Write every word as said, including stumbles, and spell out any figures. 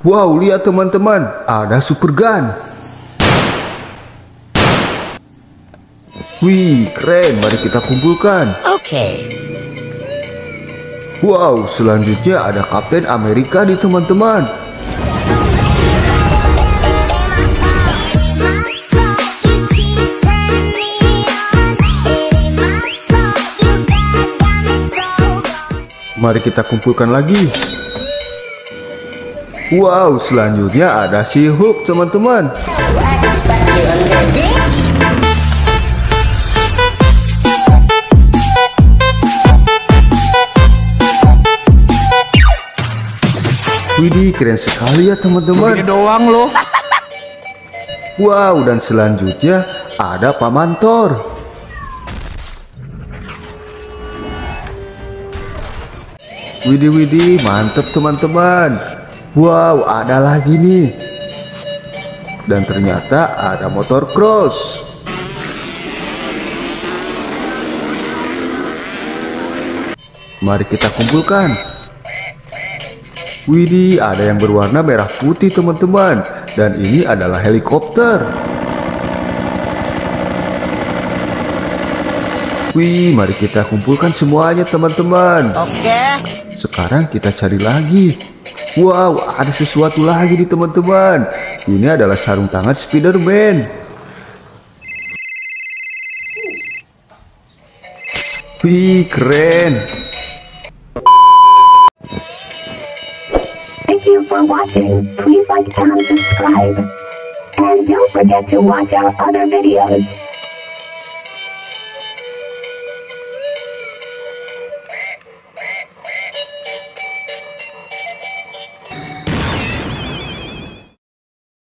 Wow, lihat teman-teman, ada super gun. Wih, keren, mari kita kumpulkan. Oke. Okay. Wow, selanjutnya ada Kapten Amerika di teman-teman. Mari kita kumpulkan lagi. Wow, selanjutnya ada si Hulk teman-teman. Widih, keren sekali ya teman-teman. Ini doang loh. Wow, dan selanjutnya ada Pak Mantor. Widih, widih, mantep teman-teman. Wow, ada lagi nih. Dan ternyata ada motor cross. Mari kita kumpulkan. Widih, ada yang berwarna merah putih teman-teman. Dan ini adalah helikopter. Wih, mari kita kumpulkan semuanya teman-teman. Oke. Sekarang kita cari lagi. Wow, ada sesuatu lagi nih teman-teman. Ini adalah sarung tangan Spider-Man. Wih, keren. Thank you for watching. Please like and subscribe. And don't forget to watch our other videos.